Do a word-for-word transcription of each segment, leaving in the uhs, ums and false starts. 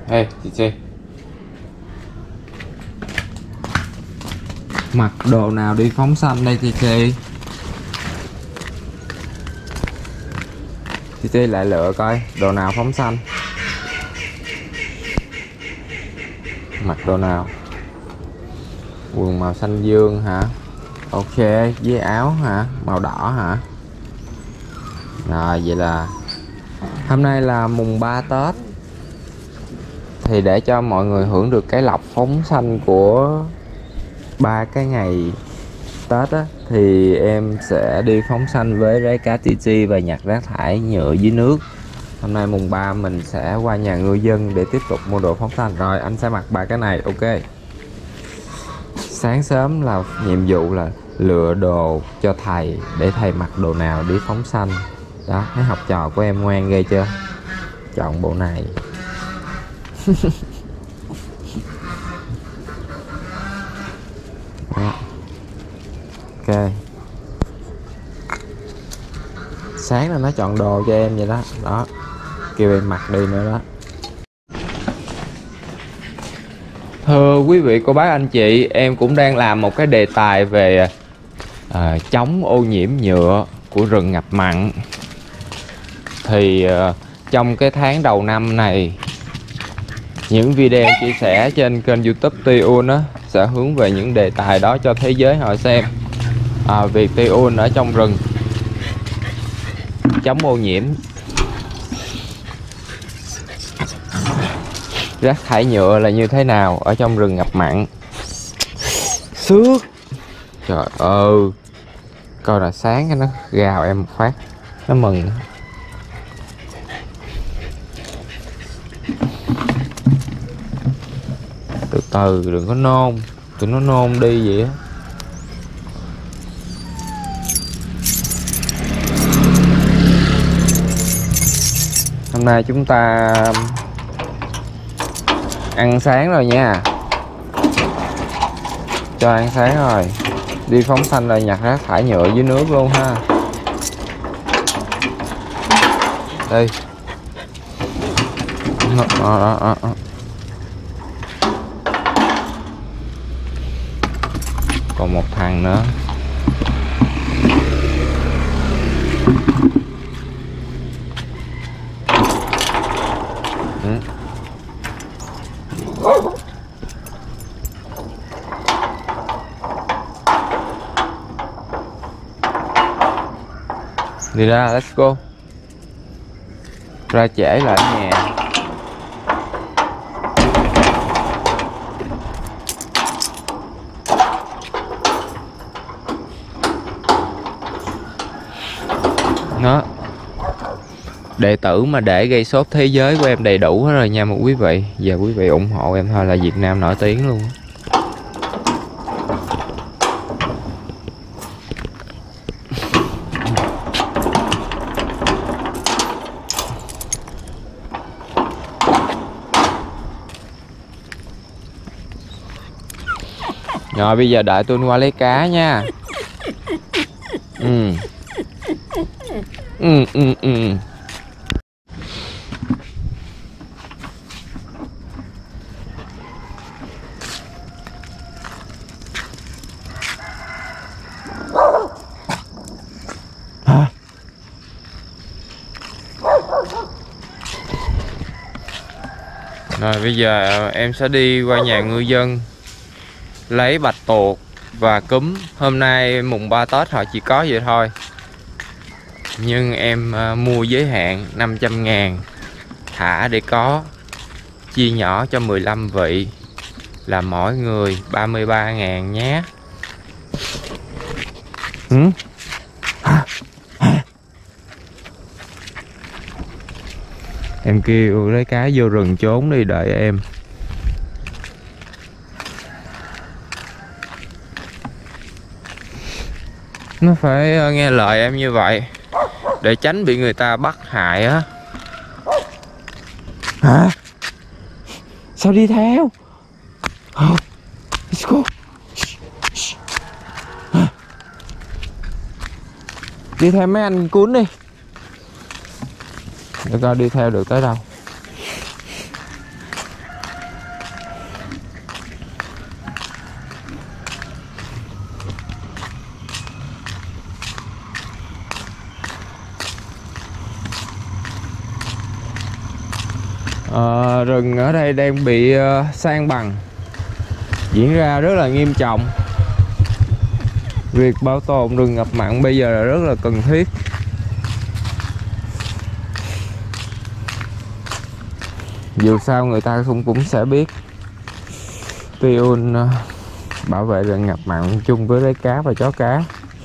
Ê, chị Chi, mặc đồ nào đi phóng sanh đây chị Chi? Chị Chi lại lựa coi đồ nào phóng sanh. Mặc đồ nào? Quần màu xanh dương hả? Ok, với áo hả? Màu đỏ hả? Rồi, vậy là hôm nay là mùng ba Tết, thì để cho mọi người hưởng được cái lộc phóng sanh của ba cái ngày Tết á, thì em sẽ đi phóng sanh với Rái Cá Ti Ti và nhặt rác thải nhựa dưới nước. Hôm nay mùng ba mình sẽ qua nhà ngư dân để tiếp tục mua đồ phóng sanh. Rồi anh sẽ mặc ba cái này. Ok. Sáng sớm là nhiệm vụ là lựa đồ cho thầy, để thầy mặc đồ nào đi phóng sanh. Đó, thấy học trò của em ngoan ghê chưa? Chọn bộ này. Đó. Ok. Sáng là nó chọn đồ cho em vậy đó. Đó, kêu em mặc đi nữa đó. Thưa quý vị cô bác anh chị, em cũng đang làm một cái đề tài về à, chống ô nhiễm nhựa của rừng ngập mặn. Thì à, trong cái tháng đầu năm này, những video chia sẻ trên kênh YouTube Tiun á sẽ hướng về những đề tài đó cho thế giới họ xem. à, Việc Tiun ở trong rừng chống ô nhiễm rác thải nhựa là như thế nào ở trong rừng ngập mặn. Xước. Trời ơi, coi là sáng cái nó gào em một phát, nó mừng. Từ từ, đừng có nôn, tụi nó nôn đi vậy á. Hôm nay chúng ta ăn sáng rồi nha. Cho ăn sáng rồi. Đi phóng sanh rồi nhặt rác thải nhựa dưới nước luôn ha. Đi. Đó, đó, đó, đó. Còn một thằng nữa. Ừ. Đi ra, let's go. Ra trễ lại ở nhà. Nó đệ tử mà để gây sốt thế giới của em đầy đủ hết rồi nha một quý vị. Giờ quý vị ủng hộ em thôi là Việt Nam nổi tiếng luôn. Rồi bây giờ đợi tôi qua lấy cá nha. Ừ. Ừ ừ ừ. Hả? Rồi bây giờ em sẽ đi qua nhà ngư dân lấy bạch tuộc và cúm. Hôm nay mùng ba Tết họ chỉ có vậy thôi, nhưng em uh, mua giới hạn năm trăm ngàn thả để có, chia nhỏ cho mười lăm vị là mỗi người ba mươi ba ngàn nhé. Ừ? Em kêu lấy cá vô rừng trốn đi, đợi em. Nó phải nghe lời em như vậy để tránh bị người ta bắt hại á. Hả? Sao đi theo? Oh, let's go. Đi theo mấy anh cuốn đi. Để coi đi theo được tới đâu. Ờ, rừng ở đây đang bị uh, san bằng diễn ra rất là nghiêm trọng. Việc bảo tồn rừng ngập mặn bây giờ là rất là cần thiết. Dù sao người ta cũng cũng sẽ biết Pioneer uh, bảo vệ rừng ngập mặn chung với lấy cá và chó cá.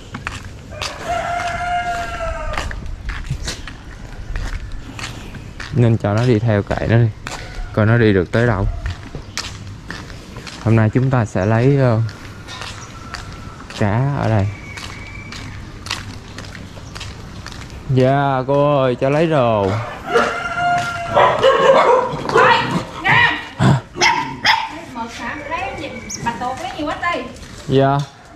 Nên cho nó đi theo kệ nó đi, coi nó đi được tới đâu. Hôm nay chúng ta sẽ lấy uh, cá ở đây. Dạ yeah, cô ơi, cho lấy đồ. Dạ.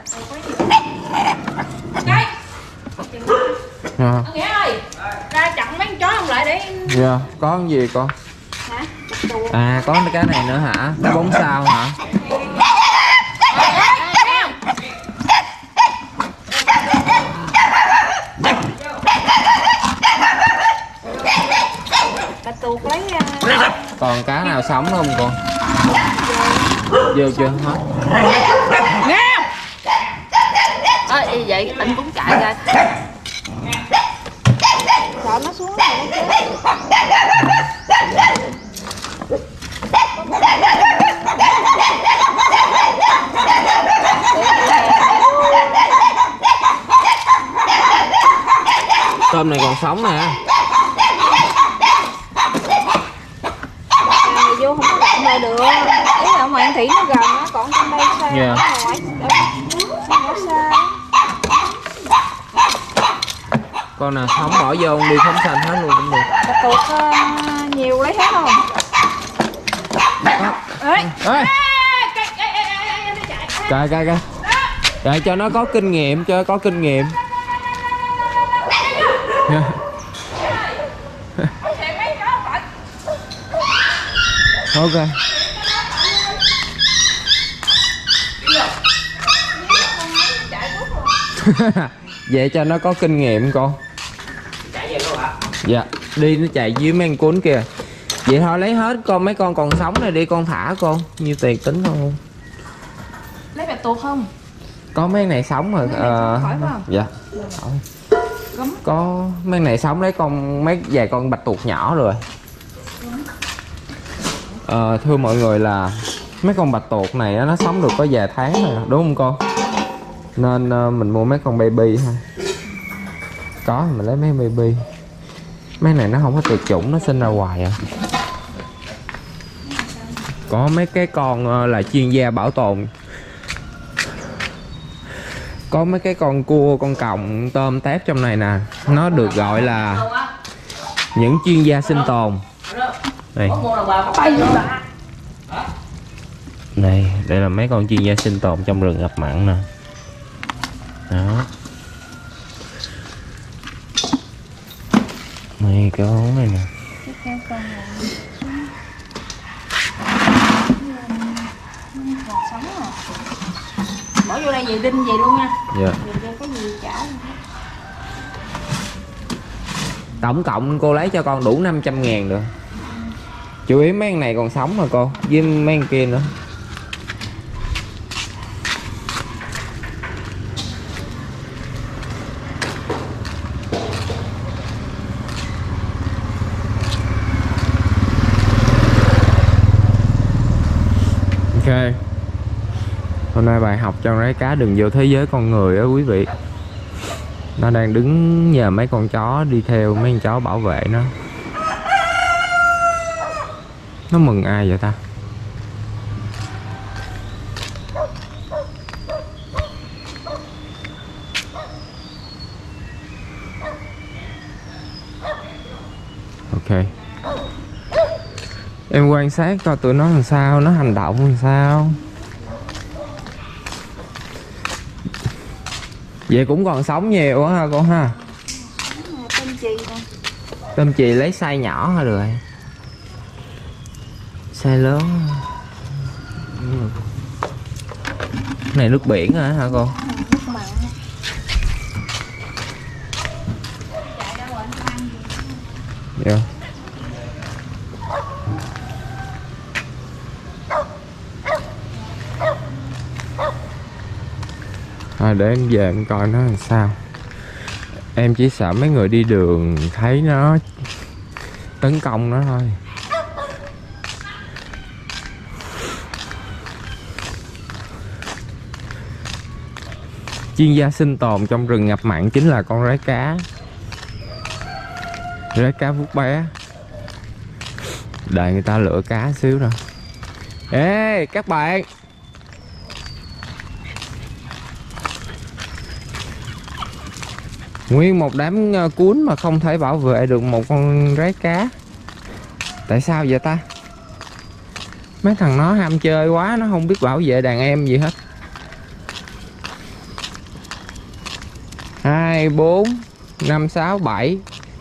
Dạ. Nghĩa ơi, ra chặn mấy con chó không lại để. Dạ, có cái gì con? Hả? À, có cái này nữa hả? Cái bốn sao hả? Bà tuột lấy. Còn cá nào sống không con? Vô chưa hết. Nghe. Ơi vậy anh cũng chạy ra. Sợ nó xuống rồi nó Tôm này còn sống nè. vô không có động lại được. Ý là ngoài thị nó gần á, còn trong đây xa. Yeah. Ở ngoài ở xa. Con nào sống bỏ vô đi phóng xanh hết luôn cũng được. Bà tuột uh, nhiều lấy hết không? Ê. Ê. Cài cài cài. Cài cho nó có kinh nghiệm, cho có kinh nghiệm. Ok. Vậy cho nó có kinh nghiệm con. Chạy về luôn hả? Dạ, đi nó chạy dưới mấy con cuốn kìa. Vậy thôi lấy hết con, mấy con còn sống này đi con thả con. Nhiêu tiền tính không? Lấy bạch tuộc không? Có mấy này sống rồi. Mấy Ờ, khỏi phải không? dạ. Gấm. Có mấy này sống lấy con mấy vài con bạch tuộc nhỏ rồi. Ờ, thưa mọi người là mấy con bạch tuộc này nó sống được có vài tháng rồi, đúng không con? Nên uh, mình mua mấy con baby ha. Có mình lấy mấy baby. Mấy này nó không có tuyệt chủng, nó sinh ra hoài à. Có mấy cái con uh, là chuyên gia bảo tồn. Có mấy cái con cua, con còng, tôm tép trong này nè. Nó được gọi là những chuyên gia sinh tồn. Đây. Đây, đây là mấy con chuyên gia sinh tồn trong rừng ngập mặn nè. Đó. Này cái hố này nè. Bỏ vô đây về đinh về luôn nha. Dạ. Về cái gì chả. Tổng cộng cô lấy cho con đủ năm trăm ngàn được. Chủ yếu mấy con này còn sống mà cô. Với mấy con kia nữa. Ok. Hôm nay bài học cho lấy cá đừng vô thế giới con người á quý vị. Nó đang đứng nhờ mấy con chó đi theo mấy con chó bảo vệ nó. Nó mừng ai vậy ta? Ok. Em quan sát coi tụi nó làm sao, nó hành động làm sao. Vậy cũng còn sống nhiều quá ha con ha. Tôm chì nè. Tôm chì lấy size nhỏ thôi được. Size lớn. Cái này nước biển hả hả con? Nước mặn. Dạ. À, để em về em coi nó làm sao. Em chỉ sợ mấy người đi đường thấy nó tấn công nó thôi. Chuyên gia sinh tồn trong rừng ngập mặn chính là con rái cá. Rái cá vuốt bé. Đợi người ta lựa cá xíu rồi. Ê các bạn, nguyên một đám cuốn mà không thể bảo vệ được một con rái cá. Tại sao vậy ta? Mấy thằng nó ham chơi quá, nó không biết bảo vệ đàn em gì hết. Hai, bốn, năm, sáu, bảy.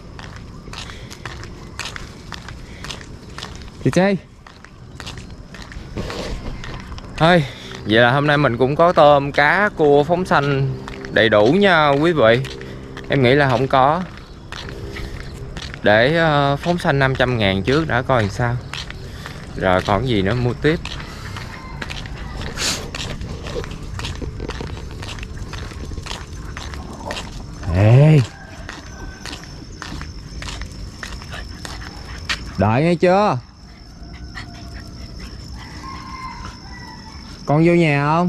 Chị Trai thôi, vậy là hôm nay mình cũng có tôm, cá, cua, phóng xanh đầy đủ nha quý vị. Em nghĩ là không có. Để uh, phóng xanh năm trăm ngàn trước đã coi làm sao. Rồi còn gì nữa mua tiếp. Ê, đợi nghe chưa? Con vô nhà không?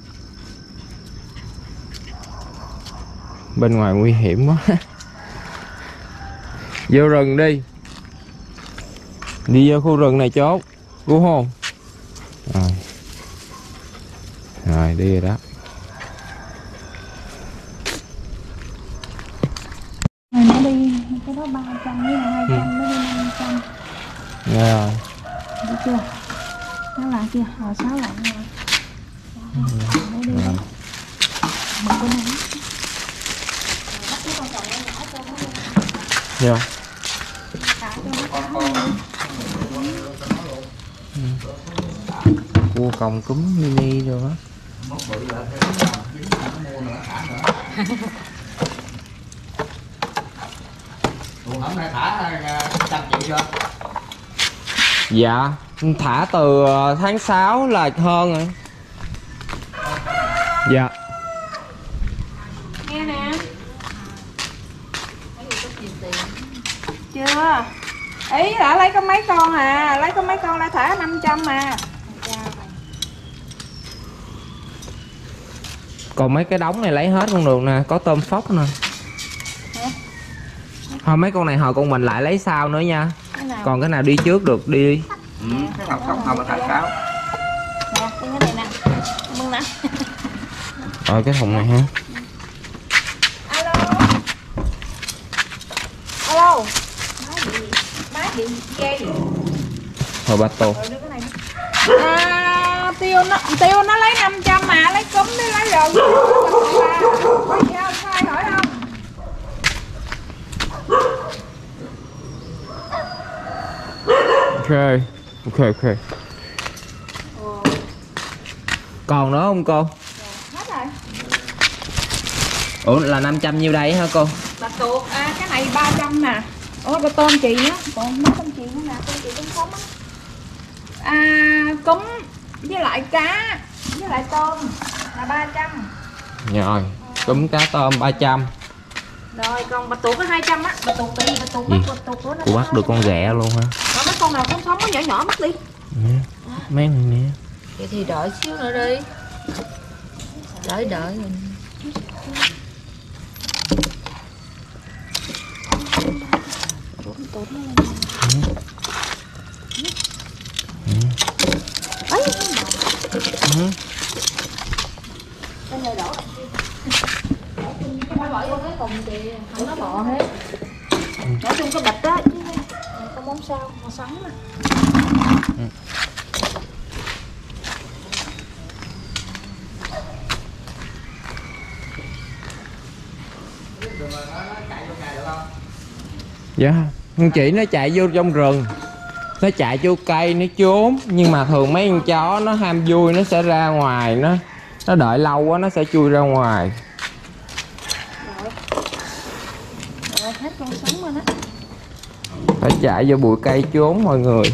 Bên ngoài nguy hiểm quá. Vô rừng đi. Đi vô khu rừng này chốt. Cứu hôn. Rồi. Rồi đi rồi đó. Rồi nó đi cái đó ba trăm với hai trăm, nó đi năm trăm. Nghe rồi. Được chưa? Nó là kia, hồi sáu lạng rồi. Nó đi đó. Một cái này. Vô. Cua còng cúm mini rồi đó. Hôm nay thả trăm triệu chưa? Dạ, thả từ tháng sáu là hơn rồi. Dạ. Nghe nè. Chưa. Ý là lấy có mấy con à, lấy có mấy con đã thả năm trăm mà. Còn mấy cái đống này lấy hết không được nè, có tôm phóc nè. Thôi mấy con này hồi con mình lại lấy sau nữa nha. Cái còn cái nào đi trước được đi đi. Ừ, cái ngọc sống không mà thả cáo. Nè, cái này nè. Mừng nè. Rồi cái thùng này ha. Alo. Alo. Má gì dây. Thôi ba tô. À, tiêu nó tiêu nó lấy năm trăm mà lấy cúm đi lấy rồi. Có gì không? Sai hỏi không? Ok. Ok ok. Còn nữa không cô? Hết rồi. Ủa là năm trăm nhiêu đây hả cô? Bạch tuộc, à cái này ba trăm nè. Ủa cái tôm chị á, còn mấy con chị nữa nè, con chị cũng sống á. À cúm với lại cá với lại tôm là ba trăm. Rồi, cúm cá tôm ba trăm. Rồi còn bạch tuộc có hai trăm á, bạch tuộc tùy bạch tuộc bắt bạch tuộc của nó. Cô bắt được con ghẹ luôn ha. Rồi mấy con nào cũng sống nó nhỏ nhỏ bắt đi. Nè, mấy này nè. Vậy thì đợi xíu nữa đi. Đợi đợi mình. Ấy. Ừ. Bên này đổ. Nó bỏ vô cái thùng kìa, không nó bò hết. Nói chung cái bịch á, không món sao, màu sắn nè. Ừ. Dạ, con chị nó chạy vô trong rừng. Nó chạy vô cây, nó trốn. Nhưng mà thường mấy con chó nó ham vui, nó sẽ ra ngoài. Nó nó đợi lâu quá, nó sẽ chui ra ngoài. Rồi. Rồi, hết con sống rồi đó. Phải chạy vô bụi cây trốn mọi người.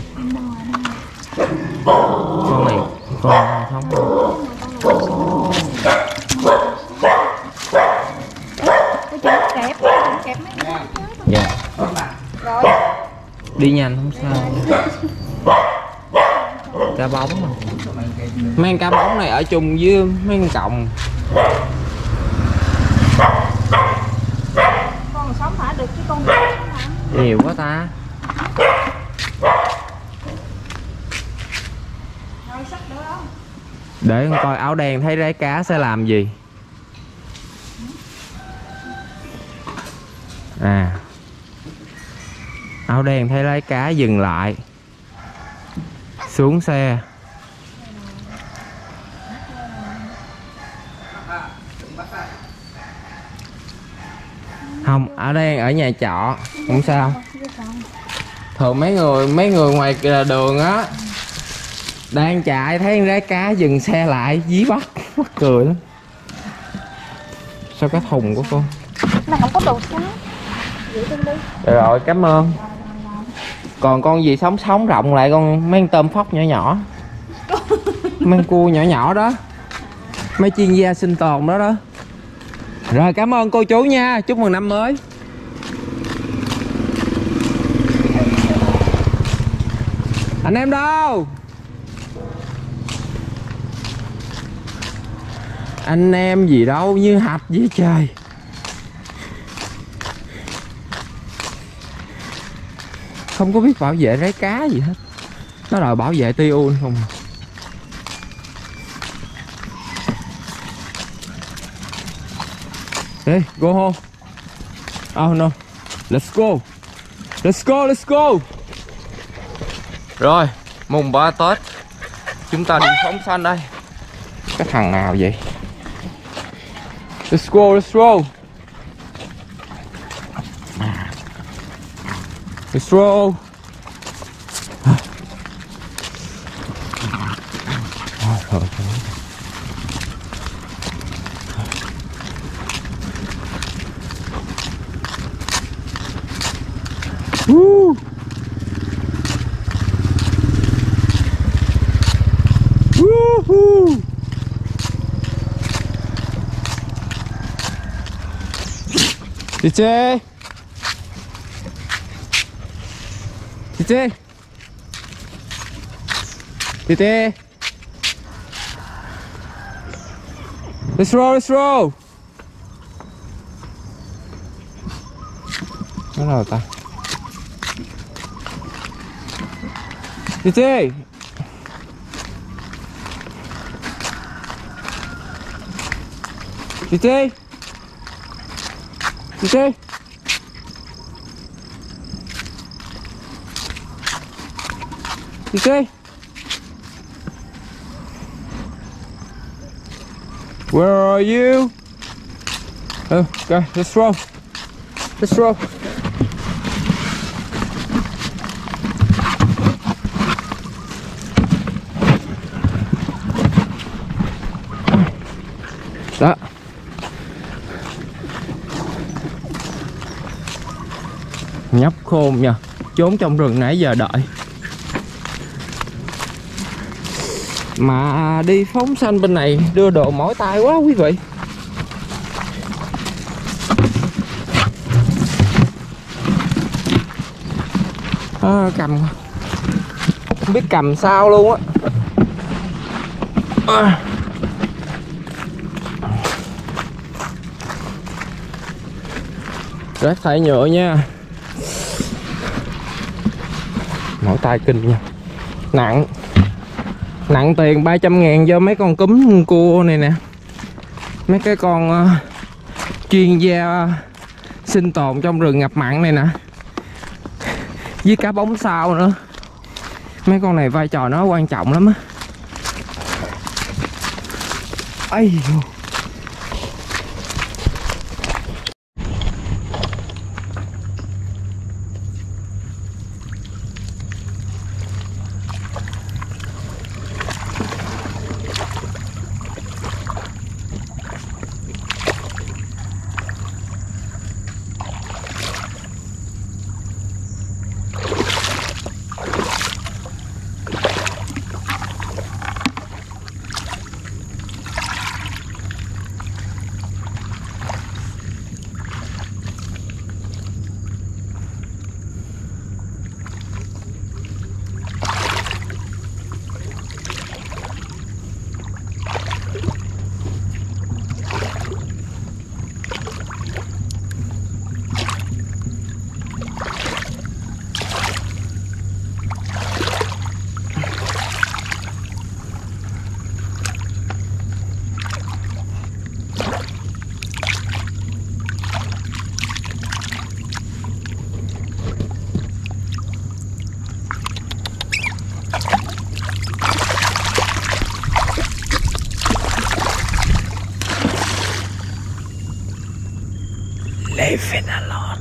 Con này, con này không. Đi nhanh không sao. Cá bóng mà. Mấy con cá bóng này ở chung với mấy con còng. Con sống thả được chứ con hả? Nhiều quá ta. Rồi sắp nữa không? Để con coi áo đen thấy rái cá sẽ làm gì. À, áo đen thấy rái cá dừng lại, xuống xe. Không, áo đen ở nhà trọ không sao. Thường mấy người mấy người ngoài đường á đang chạy thấy con rái cá dừng xe lại dí bắt, mắc cười lắm. Sao cái thùng của con Nó không có đồ xá. Giữ đi. được rồi, cảm ơn. Còn con gì sống sống rộng lại con mấy con tôm phóc nhỏ nhỏ, mấy con cua nhỏ nhỏ đó, mấy chuyên gia sinh tồn đó đó. Rồi cảm ơn cô chú nha, chúc mừng năm mới. Anh em đâu? Anh em gì đâu, như hạch với trời. Không có biết bảo vệ rái cá gì hết. Nó đòi bảo vệ tiun không. Hey, go home. Oh no. Let's go. Let's go, let's go. Rồi, mùng ba Tết chúng ta đi phóng sanh đây. Cái thằng nào vậy? Let's go, let's go. Let's roll. Woo. Woohoo. Chiche. Chiche. Chiche. Let's roll, let's roll. Nó nào ta? Chiche. Chiche. Chiche. Chiche. Where are you? Okay, let's roll. Let's roll. Đó. Nhóc khôn nha, trốn trong rừng nãy giờ đợi. Mà đi phóng sanh bên này đưa đồ mỏi tay quá quý vị. À, cầm không biết cầm sao luôn á. À. Rác thải nhựa nha. Mỏi tay kinh nha. Nặng. Nặng tiền ba trăm ngàn cho mấy con cúm cua này nè. Mấy cái con uh, chuyên gia sinh tồn trong rừng ngập mặn này nè. Với cá bóng sao nữa. Mấy con này vai trò nó quan trọng lắm á. Ây. Leave it alone.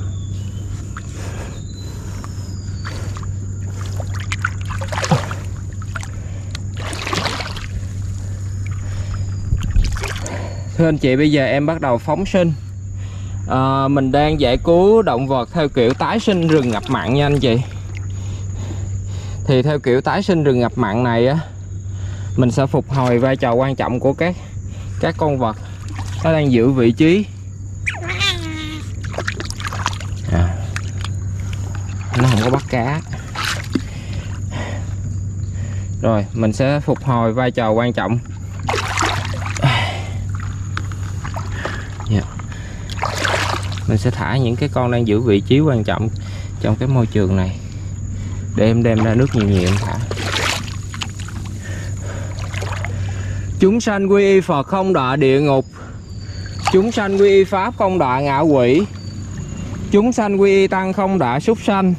Thưa anh chị, bây giờ em bắt đầu phóng sinh. à, Mình đang giải cứu động vật theo kiểu tái sinh rừng ngập mặn nha anh chị. Thì theo kiểu tái sinh rừng ngập mặn này á, mình sẽ phục hồi vai trò quan trọng của các các con vật nó đang giữ vị trí. à, Nó không có bắt cá. Rồi mình sẽ phục hồi vai trò quan trọng. Yeah. Mình sẽ thả những cái con đang giữ vị trí quan trọng trong cái môi trường này để em đem ra nước nhiều nhiều em thả. Chúng sanh quy y Phật không đọa địa ngục, chúng sanh quy y Pháp không đọa ngạ quỷ, chúng sanh quy y Tăng không đọa súc sanh.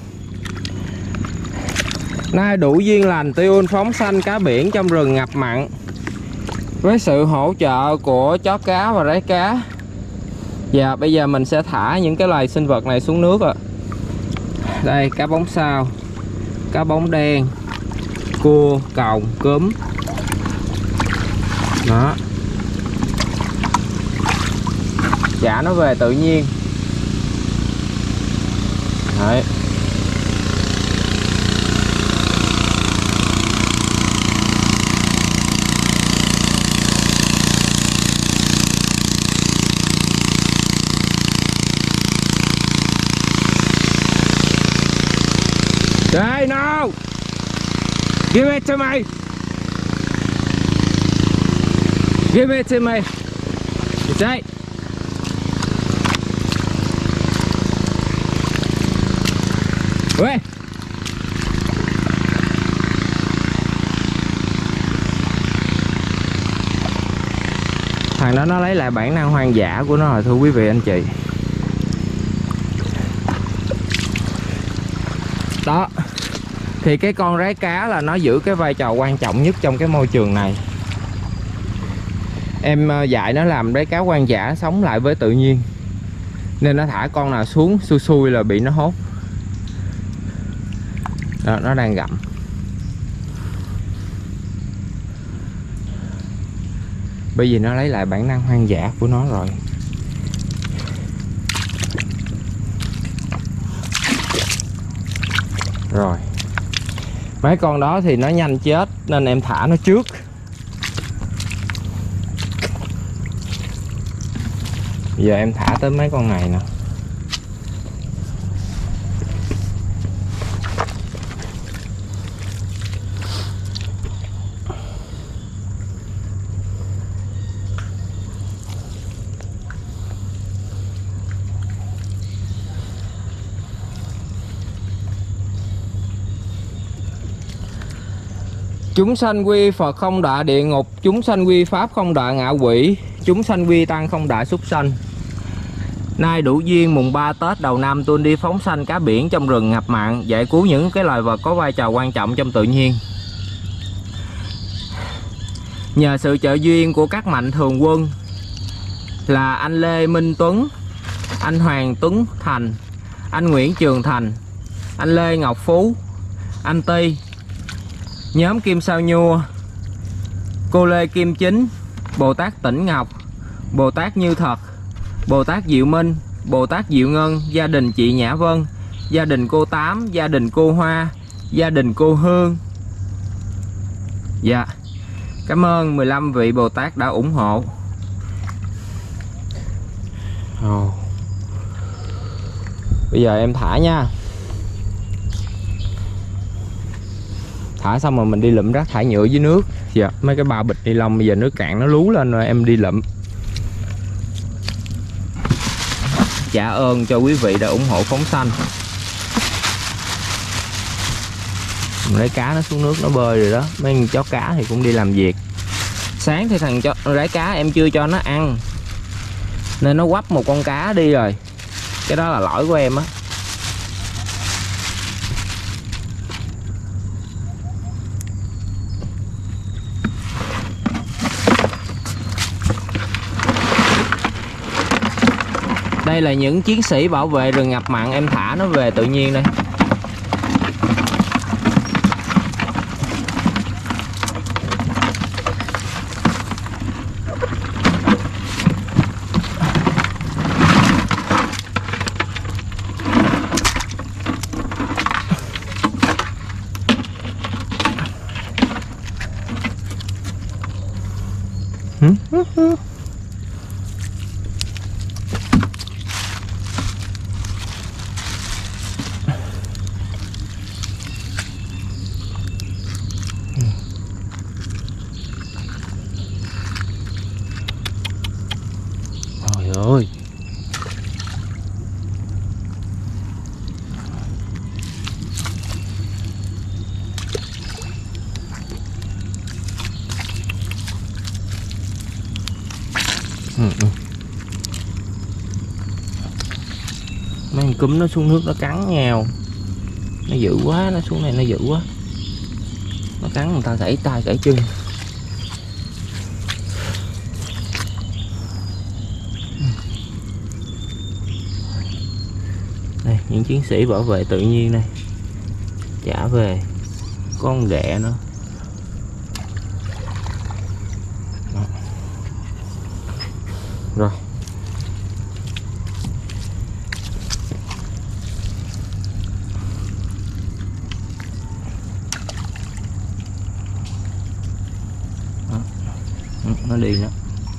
Nay đủ duyên lành tiêu phóng sanh cá biển trong rừng ngập mặn với sự hỗ trợ của chó cá và rái cá. Và bây giờ mình sẽ thả những cái loài sinh vật này xuống nước ạ. Đây, cá bóng sao, cá bóng đen, cua, còng, cúm. Đó, thả nó về tự nhiên. Đấy. Đây, no! Give it to me! Give it to me! It's right. Ui! Thằng đó nó lấy lại bản năng hoang dã của nó rồi thưa quý vị anh chị. Đó. Thì cái con rái cá là nó giữ cái vai trò quan trọng nhất trong cái môi trường này. Em dạy nó làm rái cá hoang dã sống lại với tự nhiên, nên nó thả con nào xuống xui xui là bị nó hốt. Đó, nó đang gặm. Bởi vì nó lấy lại bản năng hoang dã của nó rồi. Rồi, mấy con đó thì nó nhanh chết nên em thả nó trước. Giờ em thả tới mấy con này nè. Chúng sanh quy Phật không đọa địa ngục, chúng sanh quy Pháp không đọa ngạ quỷ, chúng sanh quy Tăng không đọa súc sanh. Nay đủ duyên mùng ba Tết đầu năm tôi đi phóng sanh cá biển trong rừng ngập mặn, giải cứu những cái loài vật có vai trò quan trọng trong tự nhiên. Nhờ sự trợ duyên của các mạnh thường quân là anh Lê Minh Tuấn, anh Hoàng Tuấn Thành, anh Nguyễn Trường Thành, anh Lê Ngọc Phú, anh Ti, nhóm Kim Sao Nhua, cô Lê Kim Chính, Bồ Tát Tĩnh Ngọc, Bồ Tát Như Thật, Bồ Tát Diệu Minh, Bồ Tát Diệu Ngân, gia đình chị Nhã Vân, gia đình cô Tám, gia đình cô Hoa, gia đình cô Hương. Dạ, cảm ơn mười lăm vị Bồ Tát đã ủng hộ. Oh. Bây giờ em thả nha. Thả xong rồi mình đi lụm rác thải nhựa dưới nước. Dạ, mấy cái bao bịch ni lông bây giờ nước cạn nó lú lên rồi em đi lụm. Trả ơn cho quý vị đã ủng hộ phóng sanh. Mình lấy cá nó xuống nước nó bơi rồi đó. Mấy con chó cá thì cũng đi làm việc. Sáng thì thằng chó rái cá em chưa cho nó ăn nên nó quắp một con cá đi rồi. Cái đó là lỗi của em á. Đây là những chiến sĩ bảo vệ rừng ngập mặn, em thả nó về tự nhiên đây. Trời ơi. Ừ, ừ. Mấy con cúm nó xuống nước nó cắn nhau, nó dữ quá, nó xuống này nó dữ quá, nó cắn người ta gãy tay gãy chân. Đây, những chiến sĩ bảo vệ tự nhiên đây trả về, có con ghẹ nữa. Rồi đó. Nó đi nữa.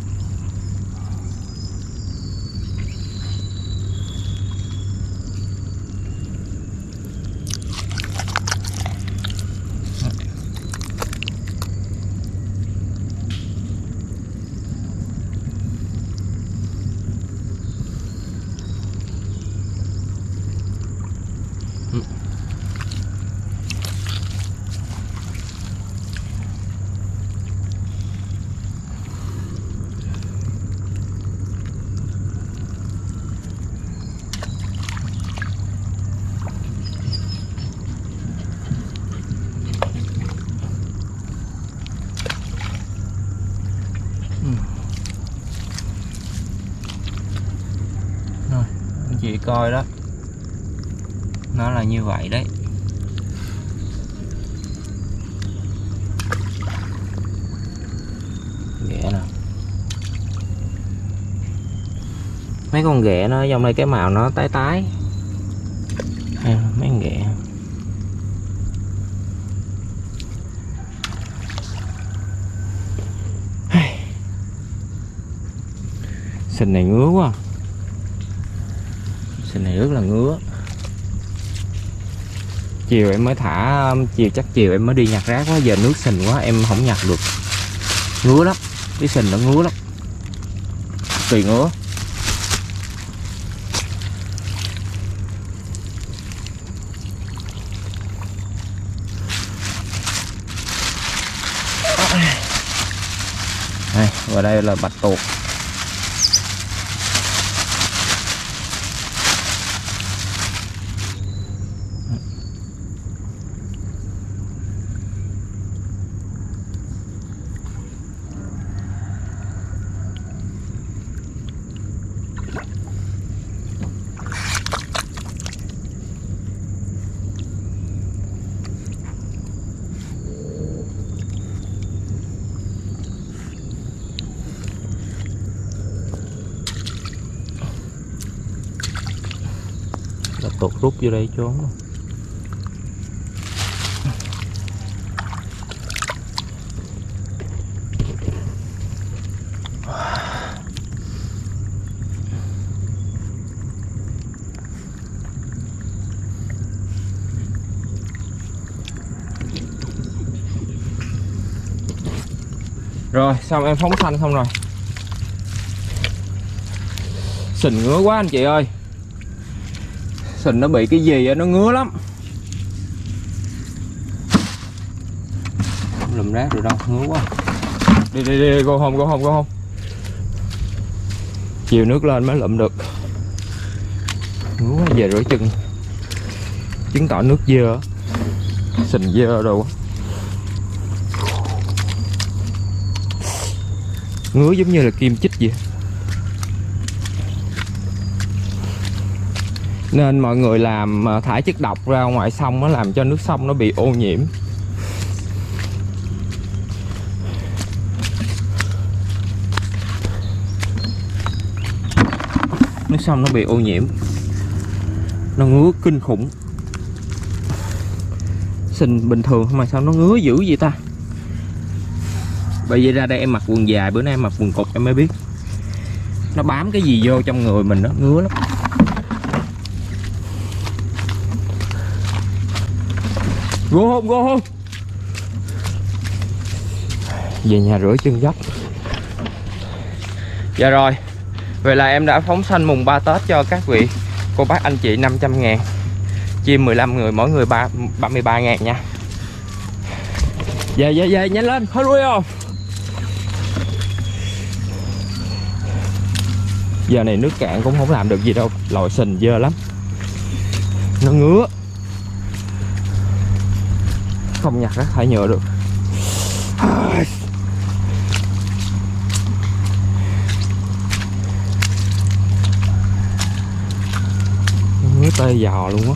Rồi, anh chị coi đó, nó là như vậy đấy. Ghẹ nè, mấy con ghẹ nó trong đây cái màu nó tái tái. À, mấy con ghẹ sình này ngứa quá, sình này rất là ngứa. Chiều em mới thả, chiều chắc chiều em mới đi nhặt rác quá, giờ nước sình quá em không nhặt được, ngứa lắm, cái sình nó ngứa lắm, tùy ngứa. Đây, và đây là bạch tuộc. Tuột rút vô đây trốn. Rồi xong em phóng xanh xong rồi. Sình ngứa quá anh chị ơi, sình nó bị cái gì nó ngứa lắm. Không lùm rác được đâu, ngứa quá. Đi đi đi, cô không cô không cô không. Chiều nước lên mới lụm được. Ngứa quá, về rửa chân. Chứng tỏ nước dơ, sình dơ đồ. Ngứa giống như là kim chích vậy. Nên mọi người làm thải chất độc ra ngoài sông nó làm cho nước sông nó bị ô nhiễm. Nước sông nó bị ô nhiễm, nó ngứa kinh khủng. Sình bình thường mà sao nó ngứa dữ vậy ta? Bởi vậy ra đây em mặc quần dài, bữa nay em mặc quần cụt em mới biết nó bám cái gì vô trong người mình, nó ngứa lắm. Go home, go home. Về nhà rửa chân dốc. Dạ rồi, vậy là em đã phóng sanh mùng ba Tết cho các vị cô bác anh chị năm trăm ngàn, chia mười lăm người, mỗi người ba mươi ba ngàn nha. Về về về nhanh lên, hurry không. Giờ này nước cạn cũng không làm được gì đâu, lòi sình dơ lắm, nó ngứa, không nhặt rác thải nhựa được. Ngứa tê giò luôn á.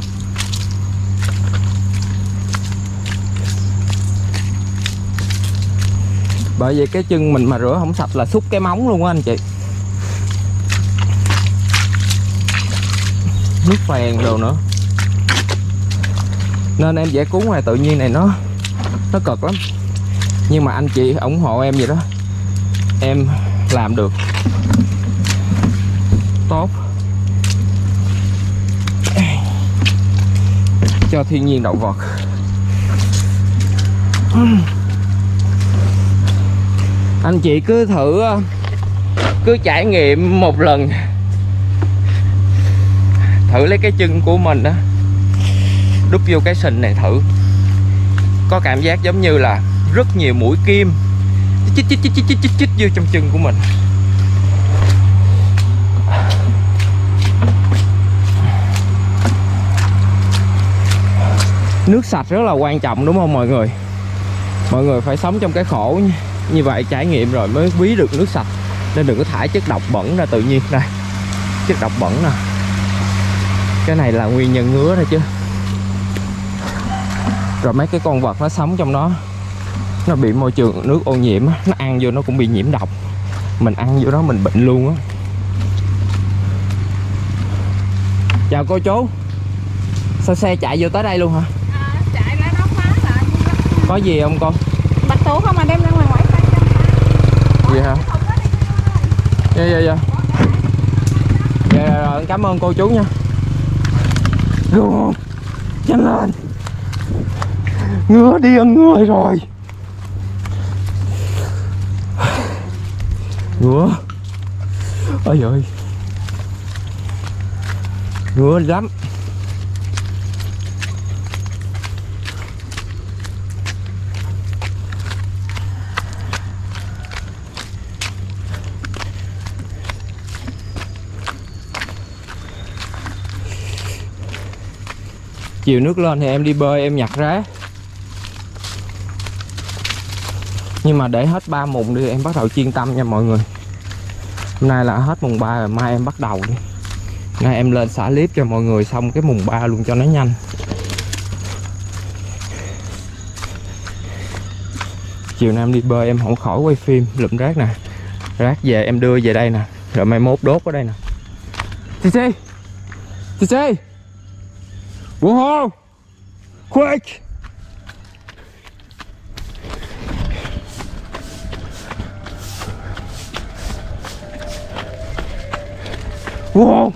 Bởi vậy cái chân mình mà rửa không sạch là xúc cái móng luôn á anh chị. Nước phèn đồ nữa. Nên em vẽ cuốn ngoài tự nhiên này nó nó cực lắm. Nhưng mà anh chị ủng hộ em vậy đó, em làm được tốt cho thiên nhiên động vật. Anh chị cứ thử, cứ trải nghiệm một lần, thử lấy cái chân của mình đó đút vô cái sình này thử, có cảm giác giống như là rất nhiều mũi kim chích chích chích chích chích chích, chích vô trong chân của mình. Nước sạch rất là quan trọng đúng không mọi người? Mọi người phải sống trong cái khổ như vậy, trải nghiệm rồi mới quý được nước sạch. Nên đừng có thải chất độc bẩn ra tự nhiên. Đây, chất độc bẩn nè, cái này là nguyên nhân ngứa thôi chứ. Rồi mấy cái con vật nó sống trong đó, nó bị môi trường nước ô nhiễm, nó ăn vô nó cũng bị nhiễm độc. Mình ăn vô đó mình bệnh luôn á. Chào cô chú. Sao xe chạy vô tới đây luôn hả? À, chạy ra đó khóa lại. Có gì không con? Bạch tuộc không mà đem ra ngoài ngoại tay. Gì hả? Dạ dạ dạ. Dạ rồi, cảm ơn cô chú nha. Rồi, nhanh lên. Ngứa điên người rồi. Ngứa. Ôi ơi. Ngứa lắm. Chiều nước lên thì em đi bơi, em nhặt rác. Nhưng mà để hết ba mùng đi em bắt đầu chuyên tâm nha mọi người. Hôm nay là hết mùng ba rồi, mai em bắt đầu đi. Nay em lên xả clip cho mọi người xong cái mùng ba luôn cho nó nhanh. Chiều nay em đi bơi em không khỏi quay phim lụm rác nè. Rác về em đưa về đây nè, rồi mai mốt đốt ở đây nè. Chị Chi, Chị Chi, wow, quick. Wow.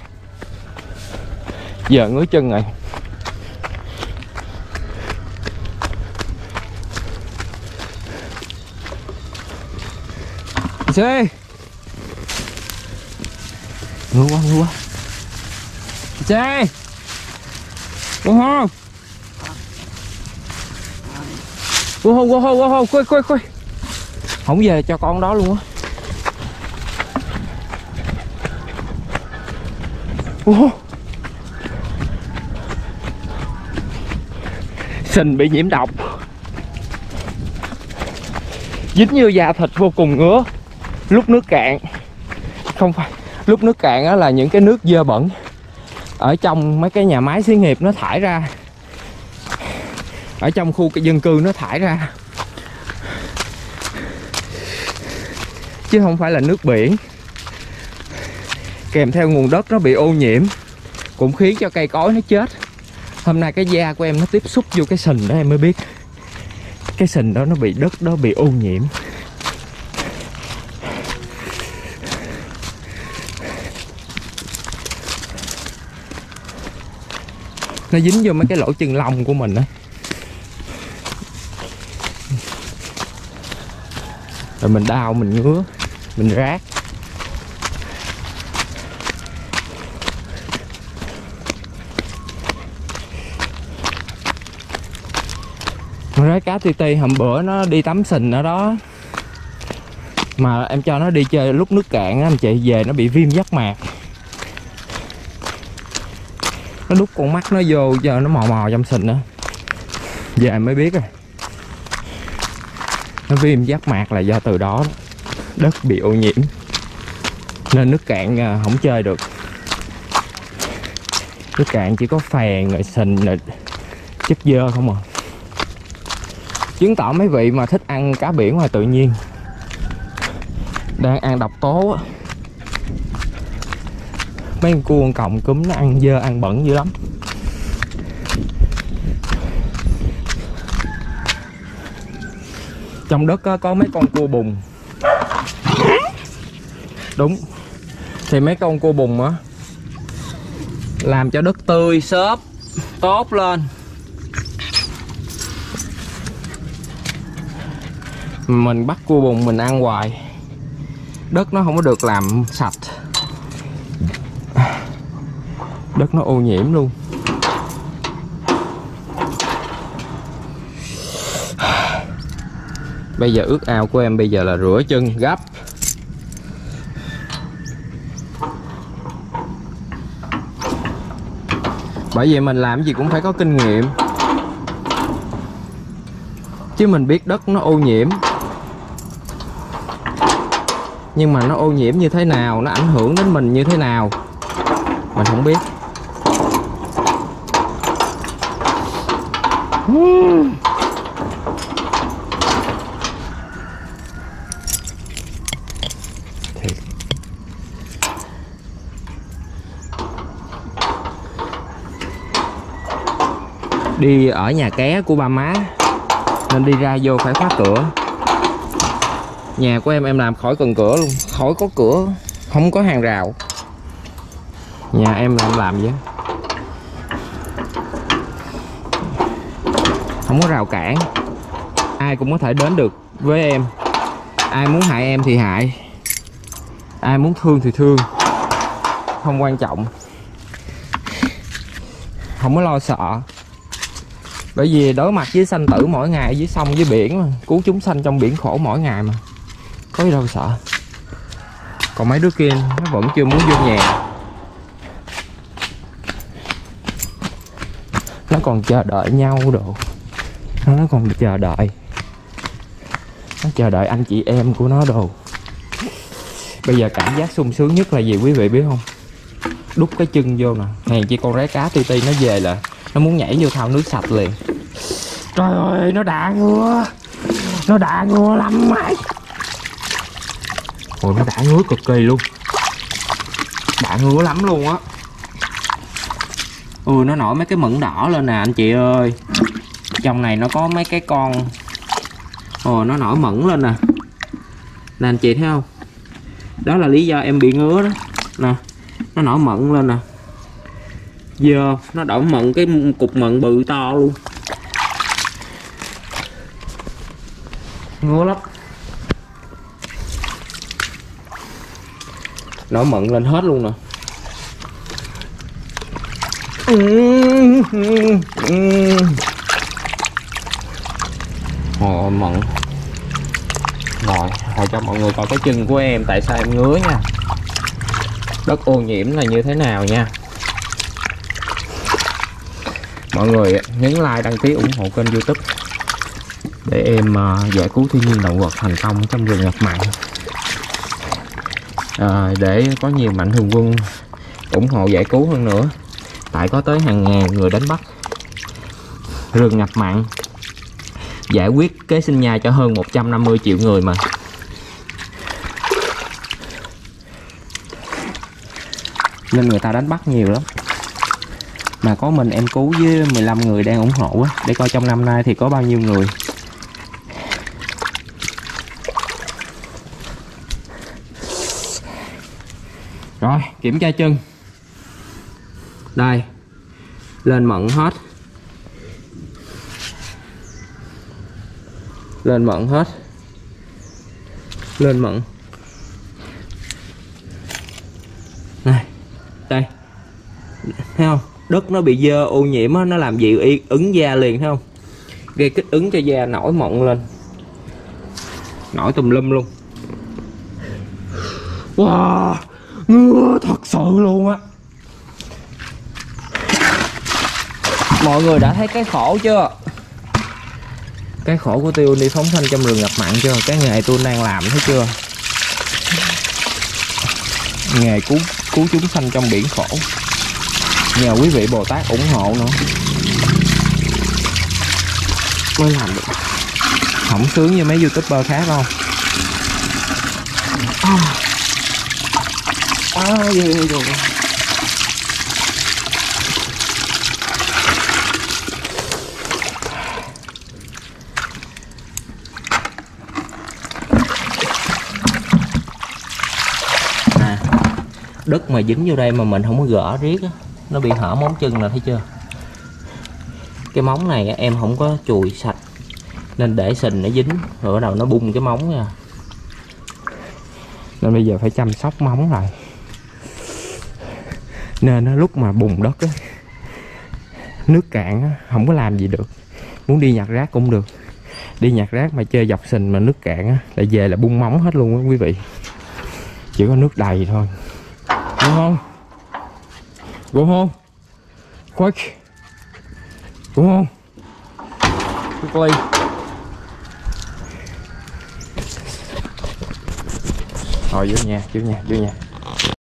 Giờ ngứa chân rồi. Chị ơi. Ngứa quá, ngứa quá. Chị ơi. Wow. Wow, wow, wow, wow, quay, quay, quay. Không về cho con đó luôn á. Wow. Sình bị nhiễm độc, dính như da thịt vô cùng ngứa. Lúc nước cạn, không phải lúc nước cạn á là những cái nước dơ bẩn, ở trong mấy cái nhà máy xí nghiệp nó thải ra, ở trong khu dân cư nó thải ra, chứ không phải là nước biển. Kèm theo nguồn đất nó bị ô nhiễm cũng khiến cho cây cối nó chết. Hôm nay cái da của em nó tiếp xúc vô cái sình đó em mới biết cái sình đó nó bị đất đó bị ô nhiễm. Nó dính vô mấy cái lỗ chân lông của mình á. Rồi mình đau, mình ngứa, mình rát. Con rái cá ti ti hôm bữa nó đi tắm sình ở đó, mà em cho nó đi chơi lúc nước cạn á anh chị, về nó bị viêm giác mạc. Nó đút con mắt nó vô giờ nó mò mò trong sình nữa, về mới biết rồi. Nó viêm giác mạc là do từ đó, đất bị ô nhiễm nên nước cạn không chơi được. Nước cạn chỉ có phèn rồi sình rồi chất dơ không à. Chứng tỏ mấy vị mà thích ăn cá biển ngoài tự nhiên đang ăn độc tố á. Mấy con cua con còng cúm nó ăn dơ ăn bẩn dữ lắm. Trong đất có mấy con cua bùn. Đúng. Thì mấy con cua bùn á làm cho đất tươi xốp tốt lên. Mình bắt cua bùn mình ăn hoài, đất nó không có được làm sạch, đất nó ô nhiễm luôn. Bây giờ ước ao của em bây giờ là rửa chân gấp. Bởi vì mình làm gì cũng phải có kinh nghiệm, chứ mình biết đất nó ô nhiễm, nhưng mà nó ô nhiễm như thế nào, nó ảnh hưởng đến mình như thế nào mình không biết. Thiệt. Đi ở nhà ké của ba má nên đi ra vô phải khóa cửa. Nhà của em em làm khỏi cần cửa luôn, khỏi có cửa, không có hàng rào. Nhà em làm làm vậy, không có rào cản, ai cũng có thể đến được với em. Ai muốn hại em thì hại, ai muốn thương thì thương, không quan trọng, không có lo sợ. Bởi vì đối mặt với sanh tử mỗi ngày, với sông với biển mà, cứu chúng sanh trong biển khổ mỗi ngày mà, có gì đâu sợ. Còn mấy đứa kia nó vẫn chưa muốn vô nhà, nó còn chờ đợi nhau đồ, nó còn chờ đợi, nó chờ đợi anh chị em của nó đồ. Bây giờ cảm giác sung sướng nhất là gì quý vị biết không? Đút cái chân vô nè, hèn chi con rái cá ti ti nó về là nó muốn nhảy vô thao nước sạch liền. Trời ơi, nó đã ngứa, nó đã ngứa lắm mày. Ôi, nó đã ngứa cực kỳ luôn, đã ngứa lắm luôn á. Ui, nó nổi mấy cái mẩn đỏ lên nè anh chị ơi. Trong này nó có mấy cái con. Ồ, nó nổi mẩn lên nè, nè anh chị thấy không? Đó là lý do em bị ngứa đó nè, nó nổi mẩn lên nè. Giờ nó đổ mận, cái cục mận bự to luôn, ngứa lắm. Nổi mận lên hết luôn nè. Ồ, mận. Rồi, hồi cho mọi người coi cái chân của em tại sao em ngứa nha. Đất ô nhiễm là như thế nào nha. Mọi người nhấn like, đăng ký ủng hộ kênh YouTube để em uh, giải cứu thiên nhiên động vật thành công trong rừng ngập mặn. À, để có nhiều mạnh thường quân ủng hộ giải cứu hơn nữa. tại có tới hàng ngàn người đánh bắt. Rừng ngập mặn giải quyết kế sinh nhai cho hơn một trăm năm mươi triệu người mà. Nên người ta đánh bắt nhiều lắm. Mà có mình em Cú với mười lăm người đang ủng hộ á, để coi trong năm nay thì có bao nhiêu người. Rồi, kiểm tra chân. Đây. Lên mận hết. Lên mận hết. Lên mận. Này, đây. Thấy không? Đất nó bị dơ ô nhiễm á, nó làm gì ứng da liền, thấy không? Gây kích ứng cho da, nổi mụn lên. Nổi tùm lum luôn. Wow, ngứa thật sự luôn á. Mọi người đã thấy cái khổ chưa? Cái khổ của tôi đi phóng sanh trong rừng ngập mặn chưa? Cái nghề tôi đang làm thấy chưa? Nghề cứu cứu chúng sanh trong biển khổ. Nhờ quý vị Bồ Tát ủng hộ nữa mới làm được. Không sướng như mấy YouTuber khác đâu. À, à, gì, gì, gì. À, đất mà dính vô đây mà mình không có gỡ riết á, nó bị hở móng chân là thấy chưa? Cái móng này em không có chùi sạch nên để sình nó dính rồi bắt đầu nó bung cái móng nha. Nên bây giờ phải chăm sóc móng lại. Nên nó lúc mà bùn đất á, nước cạn á, không có làm gì được. Muốn đi nhặt rác cũng được. Đi nhặt rác mà chơi dọc sình mà nước cạn á, lại về là bung móng hết luôn á quý vị. Chỉ có nước đầy thôi. Đúng không? Đúng không? Quick. Đúng không? Quickly. Rồi vô nhà, vô nhà, vô nhà.